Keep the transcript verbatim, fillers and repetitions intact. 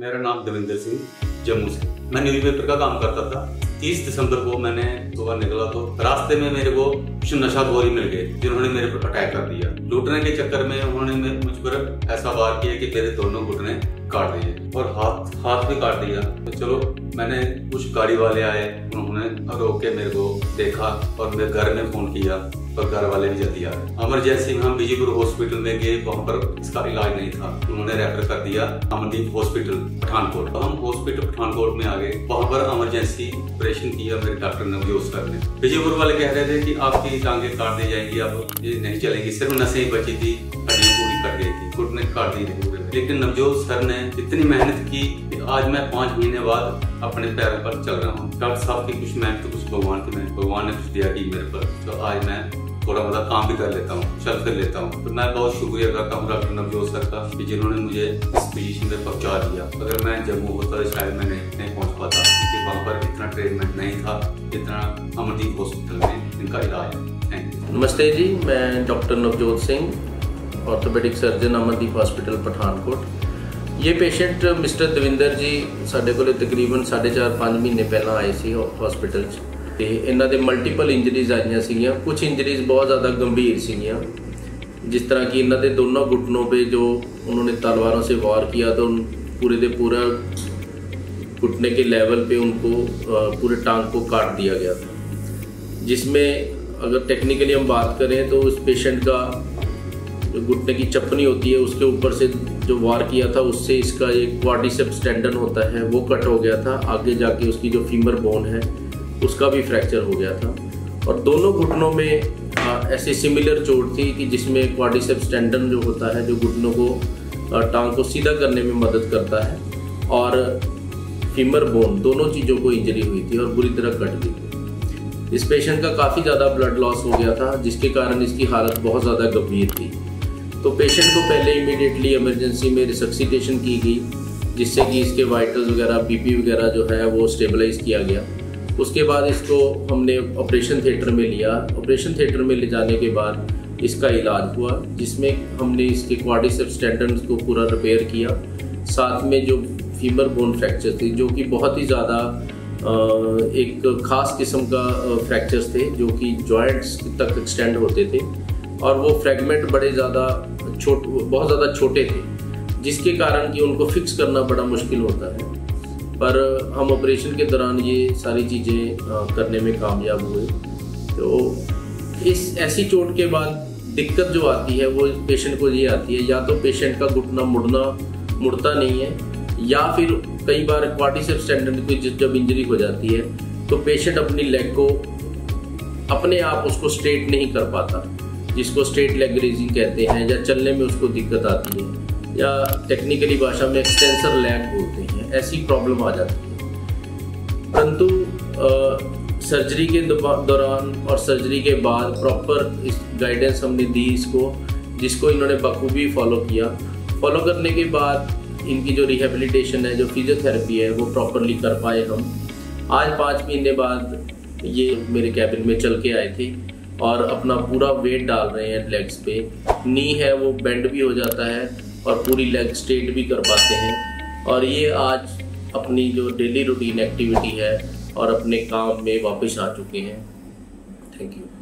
मेरा नाम दविंदर सिंह, जम्मू से। मैं न्यूज़पेपर का काम करता था। तीस दिसंबर को मैंने सुबह निकला तो रास्ते में मेरे को कुछ नशाखोरी मिल गए, जिन्होंने मेरे पर अटैक कर दिया। लूटने के चक्कर में उन्होंने मुझ पर ऐसा वार किया कि मेरे दोनों घुटने काट दिए और हाथ हाथ भी काट दिया। तो चलो, मैंने कुछ गाड़ी वाले आए, उन्होंने रोक के मेरे को देखा और मेरे घर में फोन किया और घर वाले भी जल्दी आए। इमरजेंसी में हम बीजीपुर हॉस्पिटल में गए, वहाँ पर इसका इलाज नहीं था, उन्होंने रेफर कर दिया अमनदीप हॉस्पिटल पठानकोट। हम हॉस्पिटल पठानकोट में आ गए, वहाँ पर इमरजेंसी ऑपरेशन किया मेरे डॉक्टर नवजोत सर ने। बीजीपुर वाले कह रहे थे कि आपकी टांगे काट दी जाएंगी, अब ये नहीं चलेगी, सिर्फ नसें ही बची थी, हड्डियां पूरी कट गई थी, घुटने काट दी थी पूरे। लेकिन नवजोत सर ने इतनी मेहनत की कि आज मैं पाँच महीने बाद अपने पैरों पर चल रहा हूँ। डॉक्टर साहब की कुछ मेहनत तो कुछ भगवान की मेहनत, भगवान ने कुछ दिया की मेरे पर, तो आज मैं थोड़ा मोटा काम भी कर लेता हूँ, चल फिर लेता हूँ। तो मैं बहुत शुक्रिया करता हूँ डॉक्टर नवजोत सर का कि जिन्होंने मुझे इस पोजीशन में पहुँचा दिया। अगर मैं जम्मू होता तो शायद मैं नहीं, नहीं पहुँच पाता, क्योंकि वहाँ पर इतना ट्रीटमेंट नहीं था जितना अमनदीप हॉस्पिटल में इनका इलाज है। Thank you. नमस्ते जी, मैं doctor Navjot Singh, orthopaedic surgeon, Amandeep hospital Pathankot. ये पेशेंट मिस्टर दविंदर जी साढ़े को तकरीबन साढ़े चार पाँच महीने पहला आए सी हॉस्पिटल ਤੇ ਇਹਨਾਂ ਦੇ ਮਲਟੀਪਲ ਇੰਜਰੀਜ਼ ਆਈਆਂ ਸੀਗੀਆਂ। कुछ इंजरीज बहुत ज़्यादा गंभीर सीगियाँ, जिस तरह कि इन्होंने दोनों घुटनों पे जो उन्होंने तलवारों से वार किया तो पूरे दे पूरा घुटने के लेवल पे उनको पूरे टांग को काट दिया गया था, जिसमें अगर टेक्निकली हम बात करें तो उस पेशेंट का जो घुटने की चपनी होती है उसके ऊपर से जो वार किया था उससे इसका एक क्वाड्रिसेप्स टेंडन होता है वो कट हो गया था। आगे जाके उसकी जो फीमर बोन है उसका भी फ्रैक्चर हो गया था और दोनों घुटनों में आ, ऐसी सिमिलर चोट थी कि जिसमें क्वाड्रिसेप्स टेंडन जो होता है जो घुटनों को टांग को सीधा करने में मदद करता है और फीमर बोन, दोनों चीज़ों को इंजरी हुई थी और बुरी तरह कट गई थी। इस पेशेंट का काफ़ी ज़्यादा ब्लड लॉस हो गया था, जिसके कारण इसकी हालत बहुत ज़्यादा गंभीर थी। तो पेशेंट को पहले इमीडिएटली इमरजेंसी में रिसक्सिटेशन की गई, जिससे कि इसके वाइटल्स वगैरह, बीपी वगैरह जो है वो स्टेबलाइज किया गया। उसके बाद इसको हमने ऑपरेशन थिएटर में लिया। ऑपरेशन थिएटर में ले जाने के बाद इसका इलाज हुआ, जिसमें हमने इसके क्वाड्रिसेप्स टेंडन को पूरा रिपेयर किया। साथ में जो फीमर बोन फ्रैक्चर थी, जो कि बहुत ही ज़्यादा एक ख़ास किस्म का फ्रैक्चर्स थे, जो कि जॉइंट्स तक एक्सटेंड होते थे और वो फ्रैगमेंट बड़े ज़्यादा छोट बहुत ज़्यादा छोटे थे, जिसके कारण कि उनको फिक्स करना बड़ा मुश्किल होता है। पर हम ऑपरेशन के दौरान ये सारी चीज़ें करने में कामयाब हुए। तो इस ऐसी चोट के बाद दिक्कत जो आती है वो पेशेंट को ये आती है, या तो पेशेंट का घुटना मुड़ना मुड़ता नहीं है, या फिर कई बार क्वाड्रिसेप्स टेंडन की जब इंजरी हो जाती है तो पेशेंट अपनी लेग को अपने आप उसको स्ट्रेट नहीं कर पाता, जिसको स्ट्रेट लेग रेजिंग कहते हैं, या चलने में उसको दिक्कत आती है, या टेक्निकली भाषा में एक्सटेंसर लैग बोलते हैं, ऐसी प्रॉब्लम आ जाती है। परंतु सर्जरी के दौरान और सर्जरी के बाद प्रॉपर इस गाइडेंस हमने दी इसको, जिसको इन्होंने बखूबी फॉलो किया। फॉलो करने के बाद इनकी जो रिहेबिलिटेशन है, जो फिजियोथेरेपी है, वो प्रॉपरली कर पाए हम। आज पाँच महीने बाद ये मेरे कैबिन में चल के आए थे और अपना पूरा वेट डाल रहे हैं लेग्स पे। नी है वो बेंड भी हो जाता है और पूरी लेग स्ट्रेट भी कर पाते हैं, और ये आज अपनी जो डेली रूटीन एक्टिविटी है और अपने काम में वापस आ चुके हैं। Thank you.